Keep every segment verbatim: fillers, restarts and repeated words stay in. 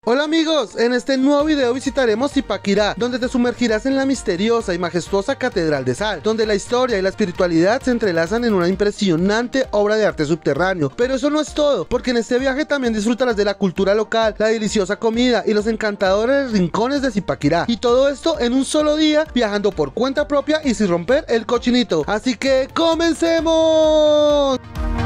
Hola amigos, en este nuevo video visitaremos Zipaquirá, donde te sumergirás en la misteriosa y majestuosa Catedral de Sal, donde la historia y la espiritualidad se entrelazan en una impresionante obra de arte subterráneo. Pero eso no es todo, porque en este viaje también disfrutarás de la cultura local, la deliciosa comida y los encantadores rincones de Zipaquirá. Y todo esto en un solo día, viajando por cuenta propia y sin romper el cochinito. Así que ¡comencemos!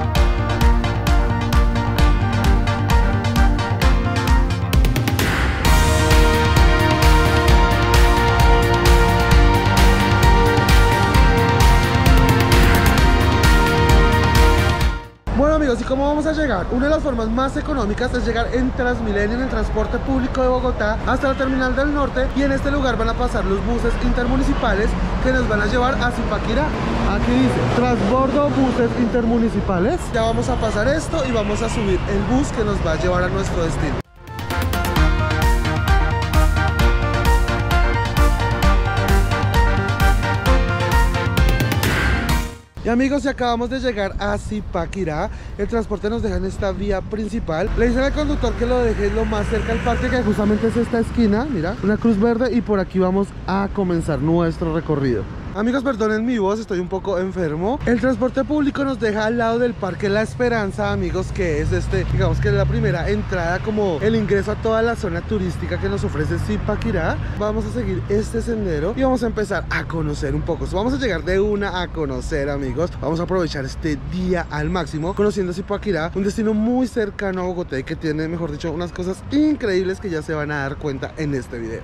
Bueno amigos, ¿y cómo vamos a llegar? Una de las formas más económicas es llegar en Transmilenio, en el transporte público de Bogotá, hasta la terminal del norte, y en este lugar van a pasar los buses intermunicipales que nos van a llevar a Zipaquirá. Aquí dice, transbordo buses intermunicipales. Ya vamos a pasar esto y vamos a subir el bus que nos va a llevar a nuestro destino. Y amigos, si acabamos de llegar a Zipaquirá, el transporte nos deja en esta vía principal. Le dicen al conductor que lo deje lo más cerca al parque, que justamente es esta esquina, mira, una cruz verde, y por aquí vamos a comenzar nuestro recorrido. Amigos, perdonen mi voz, estoy un poco enfermo. El transporte público nos deja al lado del Parque La Esperanza, amigos, que es este, digamos que es la primera entrada, como el ingreso a toda la zona turística que nos ofrece Zipaquirá. Vamos a seguir este sendero y vamos a empezar a conocer un poco. So, vamos a llegar de una a conocer, amigos. Vamos a aprovechar este día al máximo, conociendo Zipaquirá, un destino muy cercano a Bogotá y que tiene, mejor dicho, unas cosas increíbles que ya se van a dar cuenta en este video.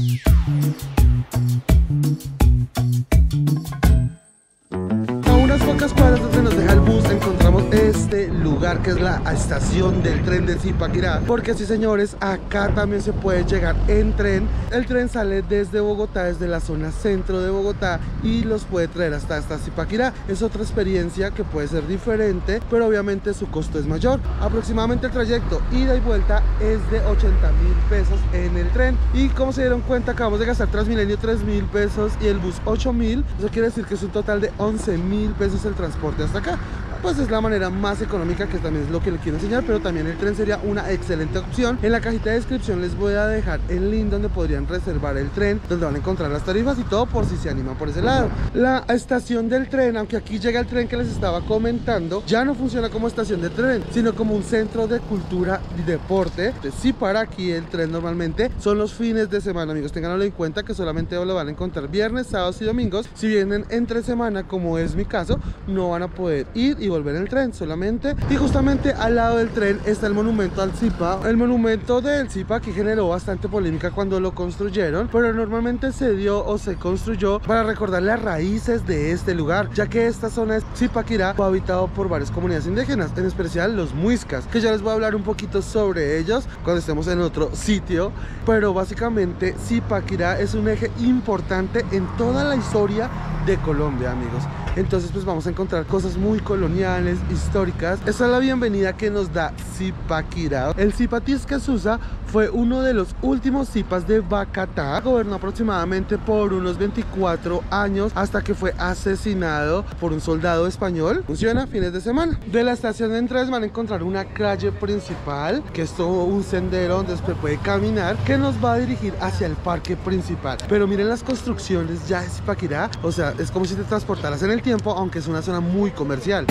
A unas pocas cuadras donde nos deja el bus encontramos este lugar que es la estación del tren de Zipaquirá, porque sí señores, acá también se puede llegar en tren. El tren sale desde Bogotá, desde la zona centro de Bogotá, y los puede traer hasta hasta Zipaquirá. Es otra experiencia que puede ser diferente, pero obviamente su costo es mayor. Aproximadamente el trayecto ida y vuelta es de ochenta mil pesos en el tren, y como se dieron cuenta, acabamos de gastar Transmilenio tres mil pesos y el bus ocho mil. Eso quiere decir que es un total de once mil pesos el transporte hasta acá. Pues es la manera más económica, que también es lo que les quiero enseñar, pero también el tren sería una excelente opción. En la cajita de descripción les voy a dejar el link donde podrían reservar el tren, donde van a encontrar las tarifas y todo, por si se animan por ese lado. La estación del tren, aunque aquí llega el tren que les estaba comentando, ya no funciona como estación de tren, sino como un centro de cultura y deporte. Entonces, sí, para aquí el tren normalmente son los fines de semana, amigos, ténganlo en cuenta que solamente lo van a encontrar viernes, sábados y domingos. Si vienen entre semana, como es mi caso, no van a poder ir y volver en el tren solamente. Y justamente al lado del tren está el monumento al Zipa. El monumento del Zipa, que generó bastante polémica cuando lo construyeron, pero normalmente se dio o se construyó para recordar las raíces de este lugar, ya que esta zona de Zipaquirá fue habitado por varias comunidades indígenas, en especial los muiscas, que ya les voy a hablar un poquito sobre ellos cuando estemos en otro sitio. Pero básicamente Zipaquirá es un eje importante en toda la historia de Colombia, amigos. Entonces pues vamos a encontrar cosas muy coloniales, históricas. Esa es la bienvenida que nos da Zipaquirá. El Zipa Tiscasusa fue uno de los últimos Zipas de Bacatá. Gobernó aproximadamente por unos veinticuatro años hasta que fue asesinado por un soldado español. Funciona fines de semana. De la estación de entrada van a encontrar una calle principal, que es todo un sendero donde se puede caminar, que nos va a dirigir hacia el parque principal. Pero miren las construcciones ya de Zipaquirá, o sea, es como si te transportaras en el tiempo, aunque es una zona muy comercial.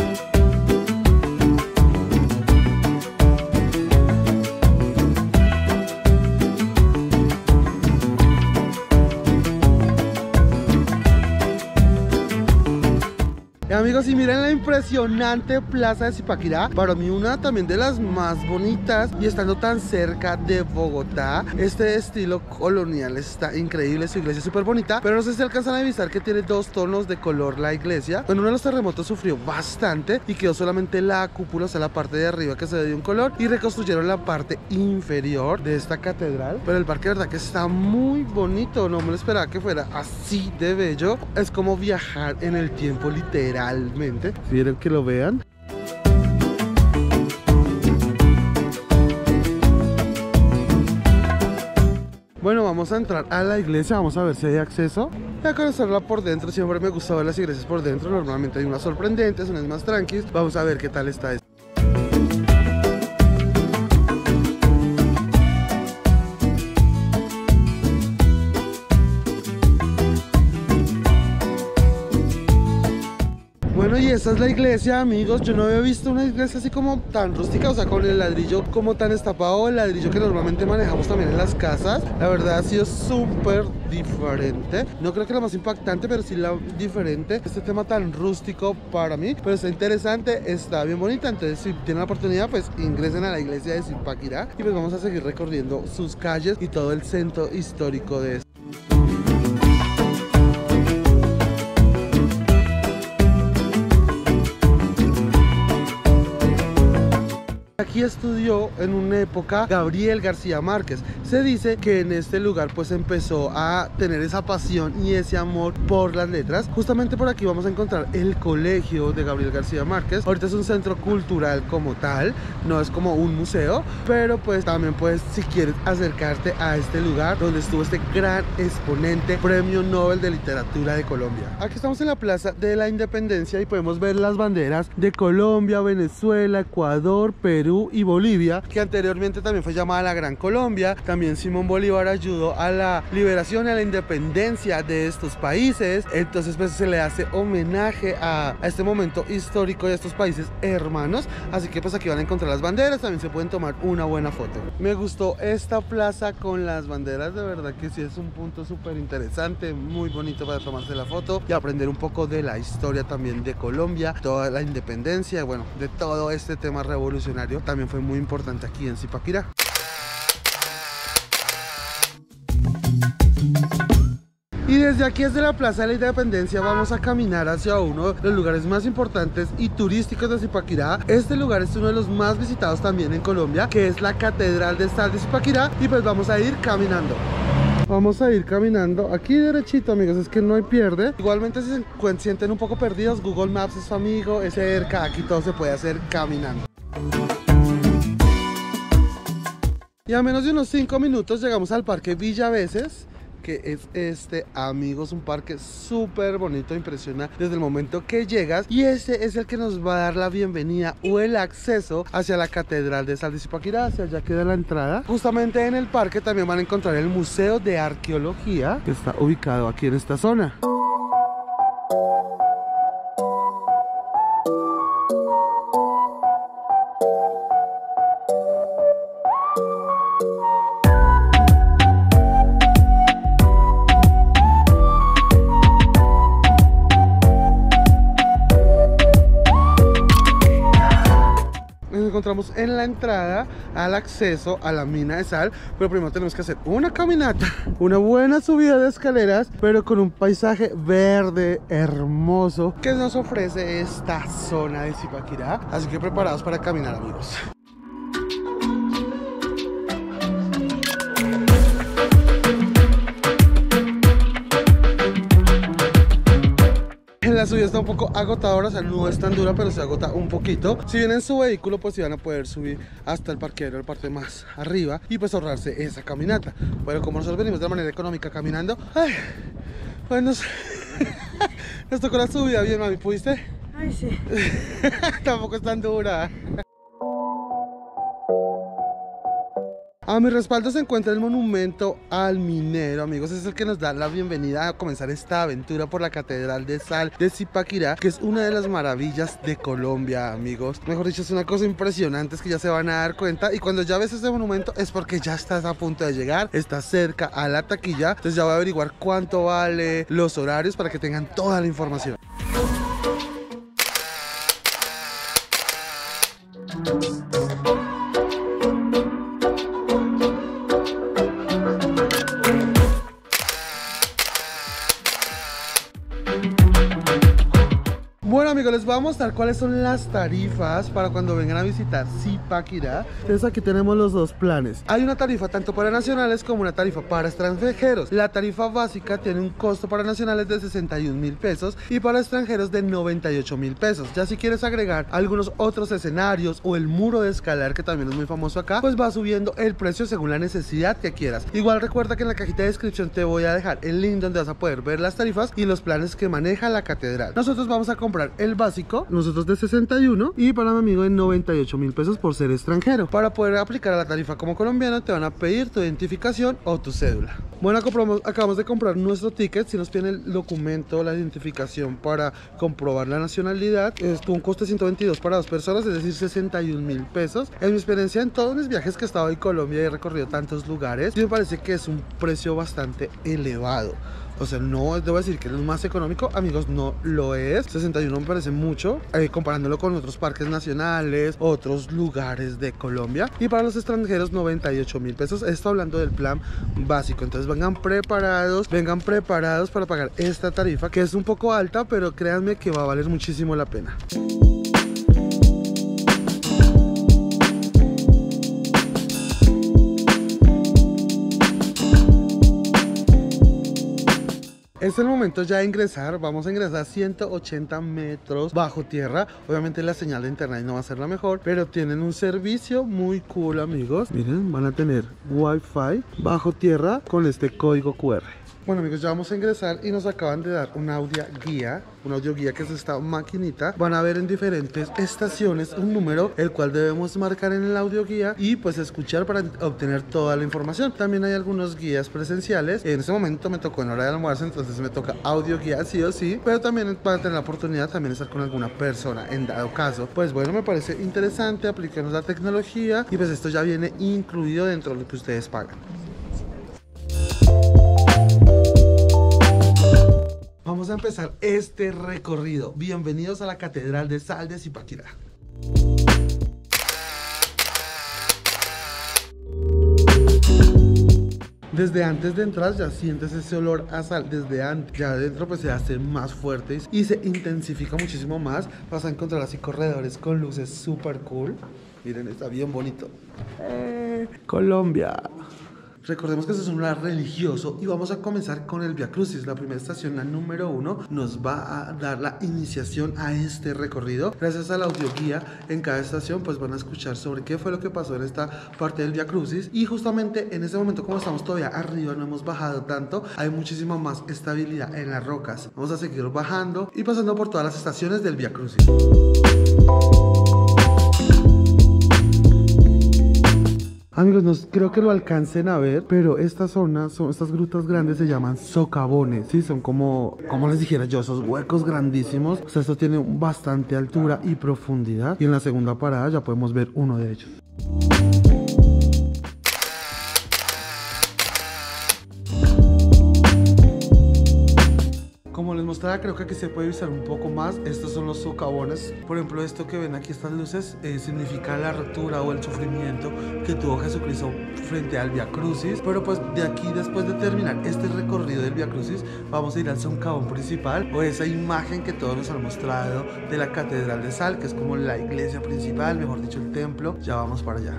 Amigos, y miren la impresionante plaza de Zipaquirá, para mí una también de las más bonitas, y estando tan cerca de Bogotá. Este estilo colonial está increíble, su iglesia es súper bonita, pero no sé si alcanzan a avisar que tiene dos tonos de color la iglesia. En uno de los terremotos sufrió bastante y quedó solamente la cúpula, o sea la parte de arriba, que se ve de un color, y reconstruyeron la parte inferior de esta catedral. Pero el parque de verdad que está muy bonito, no me lo esperaba que fuera así de bello. Es como viajar en el tiempo literal. Realmente, si quieren que lo vean. Bueno, vamos a entrar a la iglesia, vamos a ver si hay acceso y a conocerla por dentro. Siempre me gusta ver las iglesias por dentro, normalmente hay unas sorprendentes, unas más tranquilas. Vamos a ver qué tal está esto. esta es la iglesia, amigos. Yo no había visto una iglesia así como tan rústica, o sea, con el ladrillo como tan estapado, el ladrillo que normalmente manejamos también en las casas. La verdad ha sido súper diferente. No creo que la más impactante, pero sí la diferente. Este tema tan rústico para mí, pero está interesante, está bien bonita. Entonces, si tienen la oportunidad, pues ingresen a la iglesia de Zipaquirá y pues vamos a seguir recorriendo sus calles y todo el centro histórico de esto. Aquí estudió en una época Gabriel García Márquez. Se dice que en este lugar pues empezó a tener esa pasión y ese amor por las letras. Justamente por aquí vamos a encontrar el colegio de Gabriel García Márquez. Ahorita es un centro cultural como tal, no es como un museo, pero pues también puedes, si quieres, acercarte a este lugar donde estuvo este gran exponente, Premio Nobel de Literatura de Colombia. Aquí estamos en la Plaza de la Independencia y podemos ver las banderas de Colombia, Venezuela, Ecuador, Perú y Bolivia, que anteriormente también fue llamada la Gran Colombia. También Simón Bolívar ayudó a la liberación y a la independencia de estos países. Entonces pues se le hace homenaje a, a este momento histórico de estos países hermanos. Así que pues aquí van a encontrar las banderas, también se pueden tomar una buena foto. Me gustó esta plaza con las banderas, de verdad que sí es un punto súper interesante, muy bonito para tomarse la foto y aprender un poco de la historia también de Colombia, toda la independencia, bueno, de todo este tema revolucionario. También fue muy importante aquí en Zipaquirá. Y desde aquí, desde la Plaza de la Independencia, vamos a caminar hacia uno de los lugares más importantes y turísticos de Zipaquirá. Este lugar es uno de los más visitados también en Colombia, que es la Catedral de Sal de Zipaquirá. Y pues vamos a ir caminando. Vamos a ir caminando aquí derechito, amigos, es que no hay pierde. Igualmente, si se sienten un poco perdidos, Google Maps es su amigo, es cerca, aquí todo se puede hacer caminando. Y a menos de unos cinco minutos llegamos al Parque Villa Veces, que es este, amigos, un parque súper bonito, impresiona desde el momento que llegas. Y este es el que nos va a dar la bienvenida o el acceso hacia la Catedral de Sal de Zipaquirá. Hacia allá queda la entrada. Justamente en el parque también van a encontrar el Museo de Arqueología, que está ubicado aquí en esta zona. Encontramos en la entrada al acceso a la mina de sal, pero primero tenemos que hacer una caminata, una buena subida de escaleras, pero con un paisaje verde hermoso que nos ofrece esta zona de Zipaquirá. Así que preparados para caminar, amigos. La subida está un poco agotadora, o sea, no es tan dura, pero se agota un poquito. Si vienen en su vehículo, pues sí van a poder subir hasta el parqueadero, la parte más arriba, y pues ahorrarse esa caminata. Pero como nosotros venimos de manera económica caminando, ay, pues nos, nos tocó la subida bien, mami, ¿pudiste? Ay, sí. Tampoco es tan dura. A mi respaldo se encuentra el monumento al minero, amigos. Es el que nos da la bienvenida a comenzar esta aventura por la Catedral de Sal de Zipaquirá, que es una de las maravillas de Colombia, amigos. Mejor dicho, es una cosa impresionante, es que ya se van a dar cuenta. Y cuando ya ves este monumento es porque ya estás a punto de llegar, estás cerca a la taquilla. Entonces ya voy a averiguar cuánto vale, los horarios, para que tengan toda la información. Bueno, amigos, les voy a mostrar cuáles son las tarifas para cuando vengan a visitar Zipaquirá. Entonces aquí tenemos los dos planes. Hay una tarifa tanto para nacionales como una tarifa para extranjeros. La tarifa básica tiene un costo para nacionales de sesenta y un mil pesos y para extranjeros de noventa y ocho mil pesos. Ya si quieres agregar algunos otros escenarios o el muro de escalar, que también es muy famoso acá, pues va subiendo el precio según la necesidad que quieras. Igual recuerda que en la cajita de descripción te voy a dejar el link donde vas a poder ver las tarifas y los planes que maneja la catedral. Nosotros vamos a comprar el básico básico, nosotros de sesenta y uno y para mi amigo de noventa y ocho mil pesos por ser extranjero. Para poder aplicar a la tarifa como colombiano te van a pedir tu identificación o tu cédula. Bueno, compramos, acabamos de comprar nuestro ticket. Si nos piden el documento, la identificación para comprobar la nacionalidad, estuvo un coste de ciento veintidós para dos personas, es decir, sesenta y un mil pesos. En mi experiencia en todos mis viajes que he estado en Colombia y he recorrido tantos lugares, sí me parece que es un precio bastante elevado. O sea, no debo decir que es lo más económico, amigos, no lo es. sesenta y uno me parece mucho, eh, comparándolo con otros parques nacionales, otros lugares de Colombia. Y para los extranjeros, noventa y ocho mil pesos. Esto hablando del plan básico. Entonces vengan preparados, vengan preparados para pagar esta tarifa, que es un poco alta, pero créanme que va a valer muchísimo la pena. Es el momento ya de ingresar, vamos a ingresar ciento ochenta metros bajo tierra. Obviamente la señal de internet no va a ser la mejor, pero tienen un servicio muy cool, amigos. Miren, van a tener wifi bajo tierra con este código Q R. Bueno, amigos, ya vamos a ingresar y nos acaban de dar un audio guía, un audio guía que es esta maquinita. Van a ver en diferentes estaciones un número, el cual debemos marcar en el audio guía y pues escuchar para obtener toda la información. También hay algunos guías presenciales. En este momento me tocó en hora de almuerzo, entonces me toca audio guía sí o sí, pero también van a tener la oportunidad también de estar con alguna persona en dado caso. Pues bueno, me parece interesante, apliquemos la tecnología y pues esto ya viene incluido dentro de lo que ustedes pagan. Vamos a empezar este recorrido. Bienvenidos a la Catedral de Sal de Zipaquirá. Desde antes de entrar ya sientes ese olor a sal. Desde antes, ya adentro pues se hace más fuerte y se intensifica muchísimo más. Vas a encontrar así corredores con luces súper cool. Miren, está bien bonito. Eh, Colombia. Recordemos que este es un lugar religioso y vamos a comenzar con el Via Crucis. La primera estación, la número uno, nos va a dar la iniciación a este recorrido. Gracias al audioguía en cada estación pues van a escuchar sobre qué fue lo que pasó en esta parte del Via Crucis. Y justamente en este momento, como estamos todavía arriba, no hemos bajado tanto, hay muchísima más estabilidad en las rocas. Vamos a seguir bajando y pasando por todas las estaciones del Via Crucis. Amigos, no creo que lo alcancen a ver, pero esta zona, son, estas grutas grandes se llaman socavones, ¿sí? Son como, como les dijera yo, esos huecos grandísimos. O sea, esto tiene bastante altura y profundidad. Y en la segunda parada ya podemos ver uno de ellos. Como les mostraba, creo que aquí se puede visualizar un poco más. Estos son los socavones. Por ejemplo, esto que ven aquí, estas luces, eh, significa la ruptura o el sufrimiento que tuvo Jesucristo frente al Via Crucis. Pero pues de aquí, después de terminar este recorrido del Via Crucis, vamos a ir al socavón principal, o esa imagen que todos nos han mostrado de la Catedral de Sal, que es como la iglesia principal, mejor dicho el templo. Ya vamos para allá.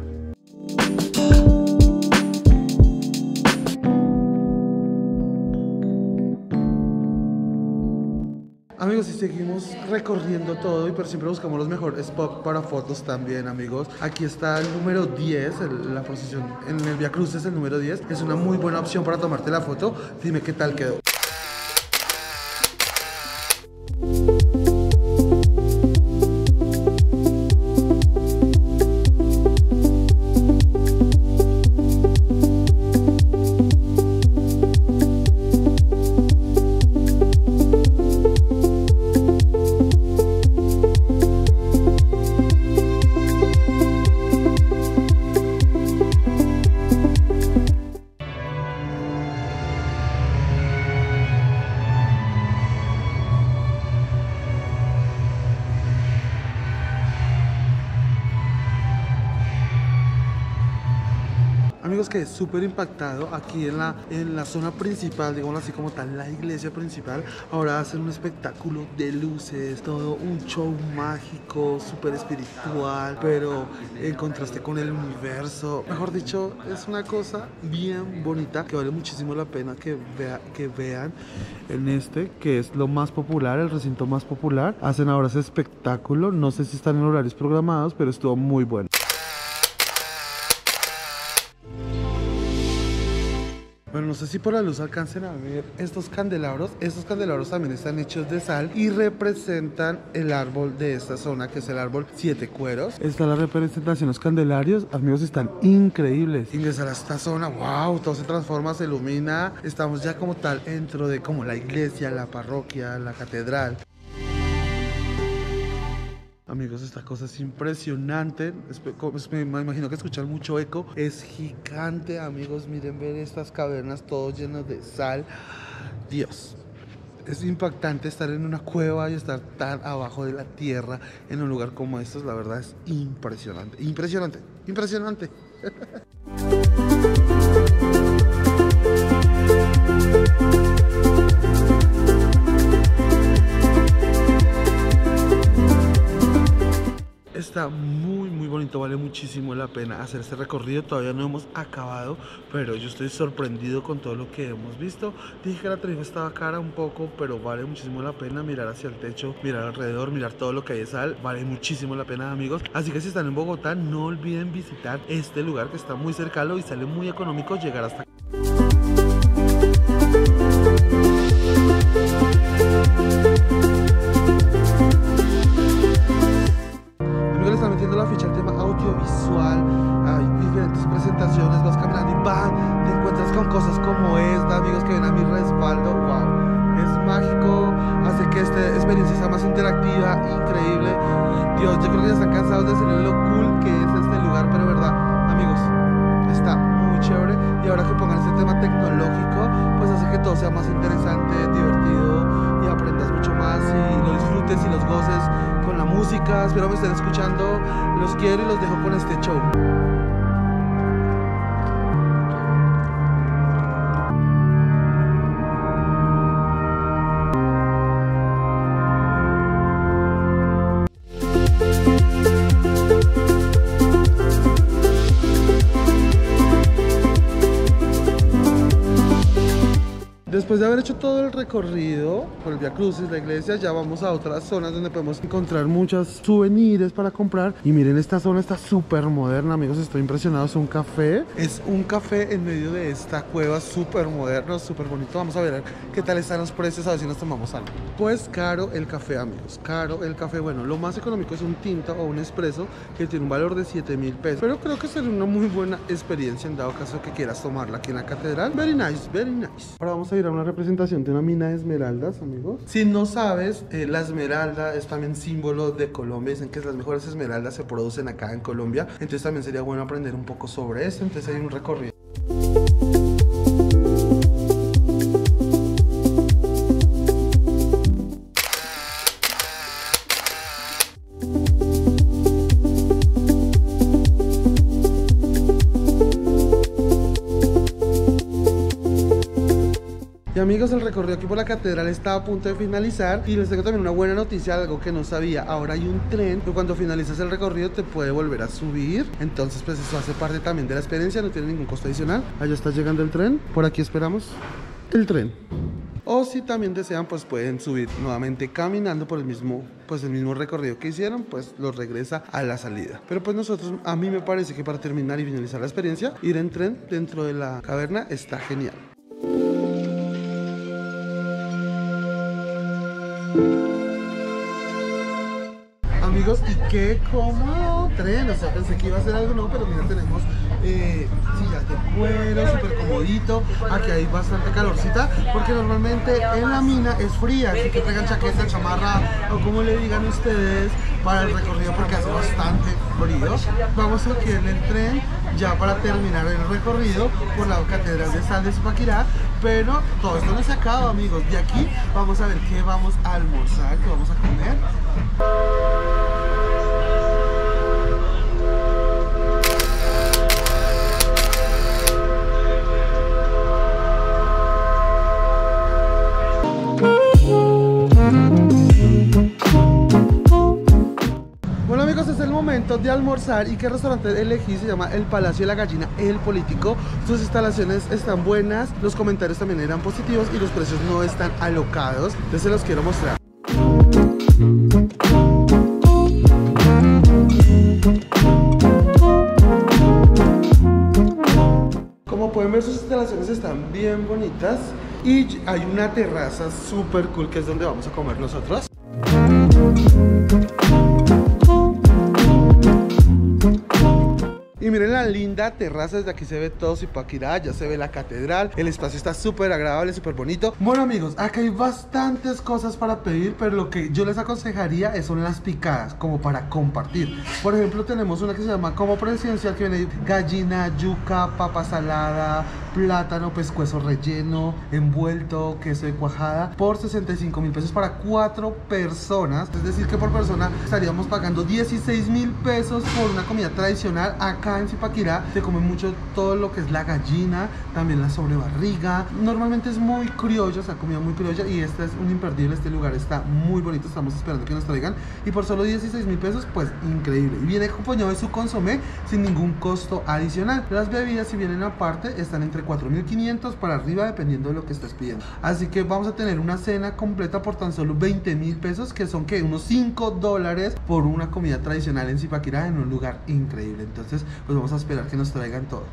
Amigos, y seguimos recorriendo todo, y pero siempre buscamos los mejores spots para fotos también, amigos. Aquí está el número diez, el, la posición en el Via Crucis, el número diez. Es una muy buena opción para tomarte la foto. Dime qué tal quedó. Amigos, quedé súper impactado aquí en la, en la zona principal, digamos así como tal, la iglesia principal. Ahora hacen un espectáculo de luces, todo un show mágico, súper espiritual, pero en contraste con el universo. Mejor dicho, es una cosa bien bonita que vale muchísimo la pena que, vea, que vean en este, que es lo más popular, el recinto más popular. Hacen ahora ese espectáculo, no sé si están en horarios programados, pero estuvo muy bueno. Bueno, no sé si por la luz alcancen a ver estos candelabros. Estos candelabros también están hechos de sal y representan el árbol de esta zona, que es el árbol Siete Cueros. Está la representación, los candelarios, amigos, están increíbles. Ingresar a esta zona, wow, todo se transforma, se ilumina. Estamos ya como tal dentro de como la iglesia, la parroquia, la catedral. Amigos, esta cosa es impresionante. Me imagino que escuchan mucho eco. Es gigante, amigos. Miren, ver estas cavernas todos llenos de sal. Dios, es impactante estar en una cueva y estar tan abajo de la tierra en un lugar como estos. La verdad es impresionante, impresionante, impresionante. Está muy muy bonito, vale muchísimo la pena hacer este recorrido. Todavía no hemos acabado, pero yo estoy sorprendido con todo lo que hemos visto. Dije que la tarifa estaba cara un poco, pero vale muchísimo la pena mirar hacia el techo, mirar alrededor, mirar todo lo que hay de sal. Vale muchísimo la pena, amigos. Así que si están en Bogotá, no olviden visitar este lugar que está muy cercano y sale muy económico llegar hasta acá. Están metiendo la ficha al tema audiovisual, hay diferentes presentaciones, vas caminando y ¡bam! Te encuentras con cosas como esta, amigos, que ven a mi respaldo. Wow, es mágico, hace que esta experiencia sea más interactiva, increíble. Dios, yo creo que ya están cansados de decirle lo cool que es este lugar, pero verdad, amigos, está muy chévere. Y ahora que pongan este tema tecnológico, pues hace que todo sea más interesante, divertido y aprendas mucho más y lo disfrutes y los goces con la música. Espero me estén escuchando. Los quiero y los dejo con este show. Después de haber hecho todo el recorrido por el Vía Crucis, la iglesia, ya vamos a otras zonas donde podemos encontrar muchos souvenirs para comprar. Y miren, esta zona está súper moderna, amigos, estoy impresionado. Es un café, es un café en medio de esta cueva, súper moderno, súper bonito. Vamos a ver qué tal están los precios, a ver si nos tomamos algo. Pues caro el café, amigos, caro el café. Bueno, lo más económico es un tinto o un espresso que tiene un valor de siete mil pesos, pero creo que sería una muy buena experiencia en dado caso que quieras tomarla aquí en la catedral. Very nice, very nice. Ahora vamos a ir a una representación de una mina de esmeraldas, amigos. Si no sabes, eh, la esmeralda es también símbolo de Colombia. Dicen que las mejores esmeraldas se producen acá en Colombia, entonces también sería bueno aprender un poco sobre esto. Entonces hay un recorrido. Y amigos, el recorrido aquí por la catedral está a punto de finalizar y les tengo también una buena noticia, algo que no sabía. Ahora hay un tren que cuando finalizas el recorrido te puede volver a subir, entonces pues eso hace parte también de la experiencia, no tiene ningún costo adicional. Allá está llegando el tren, por aquí esperamos el tren. O si también desean, pues pueden subir nuevamente caminando por el mismo, pues el mismo recorrido que hicieron, pues los regresa a la salida. Pero pues nosotros, a mí me parece que para terminar y finalizar la experiencia, ir en tren dentro de la caverna está genial. Amigos, y qué cómodo tren, o sea, pensé que iba a ser algo nuevo, pero mira, tenemos eh, sillas de cuero, súper comodito. Aquí hay bastante calorcita, porque normalmente en la mina es fría, así que traigan chaqueta, chamarra, o como le digan ustedes, para el recorrido, porque hace bastante frío. Vamos aquí en el tren, ya para terminar el recorrido por la Catedral de Sal de Zipaquirá, pero todo esto no se acaba, amigos. De aquí vamos a ver qué vamos a almorzar, qué vamos a comer. Bueno, amigos, es el momento de almorzar. ¿Y qué restaurante elegí? Se llama El Palacio de la Gallina El Político. Sus instalaciones están buenas, los comentarios también eran positivos y los precios no están alocados. Entonces se los quiero mostrar. Como pueden ver, sus instalaciones están bien bonitas y hay una terraza súper cool que es donde vamos a comer nosotros. Y miren la linda terraza, desde aquí se ve todo Zipaquirá, ya se ve la catedral, el espacio está súper agradable, súper bonito. Bueno amigos, acá hay bastantes cosas para pedir, pero lo que yo les aconsejaría son las picadas, como para compartir. Por ejemplo, tenemos una que se llama como presidencial, que viene gallina, yuca, papa salada, plátano, pescuezo relleno, envuelto, queso de cuajada, por sesenta y cinco mil pesos para cuatro personas. Es decir que por persona estaríamos pagando dieciséis mil pesos por una comida tradicional. Acá en Zipaquirá se come mucho todo lo que es la gallina, también la sobrebarriga. Normalmente es muy criolla, o sea, comida muy criolla, y este es un imperdible. Este lugar está muy bonito, estamos esperando que nos traigan, y por solo dieciséis mil pesos, pues increíble. Y viene acompañado de su consomé sin ningún costo adicional. Las bebidas, si vienen aparte, están entre cuatro mil quinientos para arriba, dependiendo de lo que estés pidiendo. Así que vamos a tener una cena completa por tan solo veinte mil pesos, que son que unos cinco dólares por una comida tradicional en Zipaquirá, en un lugar increíble. Entonces pues vamos a esperar que nos traigan todo.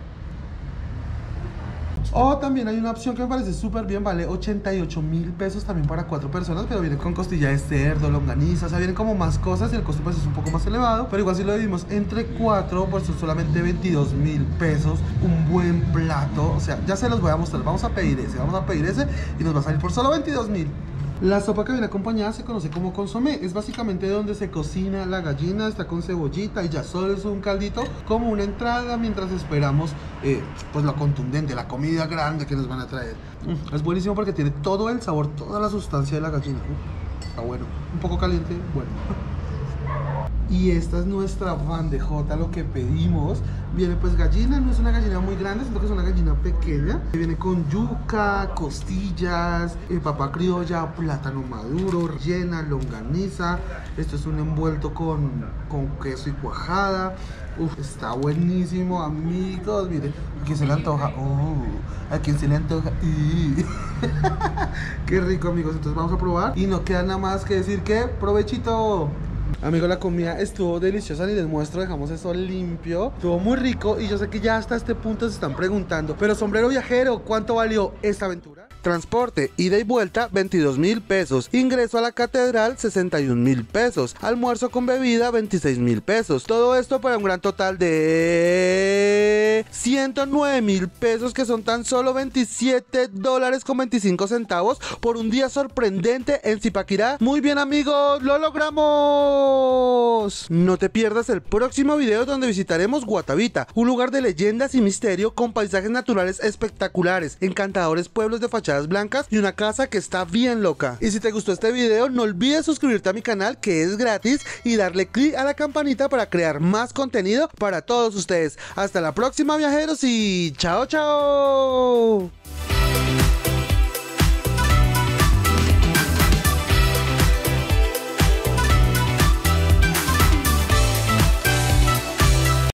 O también hay una opción que me parece súper bien, vale ochenta y ocho mil pesos también para cuatro personas, pero viene con costilla de cerdo, longaniza, o sea, vienen como más cosas y el costo pues es un poco más elevado, pero igual si lo dividimos entre cuatro, pues son solamente veintidós mil pesos, un buen plato. O sea, ya se los voy a mostrar, vamos a pedir ese, vamos a pedir ese y nos va a salir por solo veintidós mil. La sopa que viene acompañada se conoce como consomé. Es básicamente donde se cocina la gallina, está con cebollita y ya solo es un caldito como una entrada mientras esperamos eh, pues lo contundente, la comida grande que nos van a traer. Mm, es buenísimo porque tiene todo el sabor, toda la sustancia de la gallina. Uh, está bueno, un poco caliente, bueno. Y esta es nuestra bandejota, lo que pedimos. Viene pues gallina, no es una gallina muy grande, sino que es una gallina pequeña. Viene con yuca, costillas, eh, papa criolla, plátano maduro, rellena, longaniza. Esto es un envuelto con, con queso y cuajada. Uf, está buenísimo, amigos. Miren, ¿a quién se le antoja? Oh, ¿a quién se le antoja? Qué rico, amigos. Entonces vamos a probar. Y no queda nada más que decir que provechito. Amigos, la comida estuvo deliciosa, ni les muestro, dejamos eso limpio. Estuvo muy rico y yo sé que ya hasta este punto se están preguntando, pero sombrero viajero, ¿cuánto valió esta aventura? Transporte, ida y vuelta, veintidós mil pesos. Ingreso a la catedral, sesenta y un mil pesos. Almuerzo con bebida, veintiséis mil pesos. Todo esto para un gran total de ciento nueve mil pesos, que son tan solo veintisiete dólares con veinticinco centavos por un día sorprendente en Zipaquirá. Muy bien, amigos, lo logramos. No te pierdas el próximo video, donde visitaremos Guatavita, un lugar de leyendas y misterio con paisajes naturales espectaculares, encantadores pueblos de fachadas blancas y una casa que está bien loca. Y si te gustó este video, no olvides suscribirte a mi canal, que es gratis, y darle clic a la campanita para crear más contenido para todos ustedes. Hasta la próxima, viajeros, y chao chao.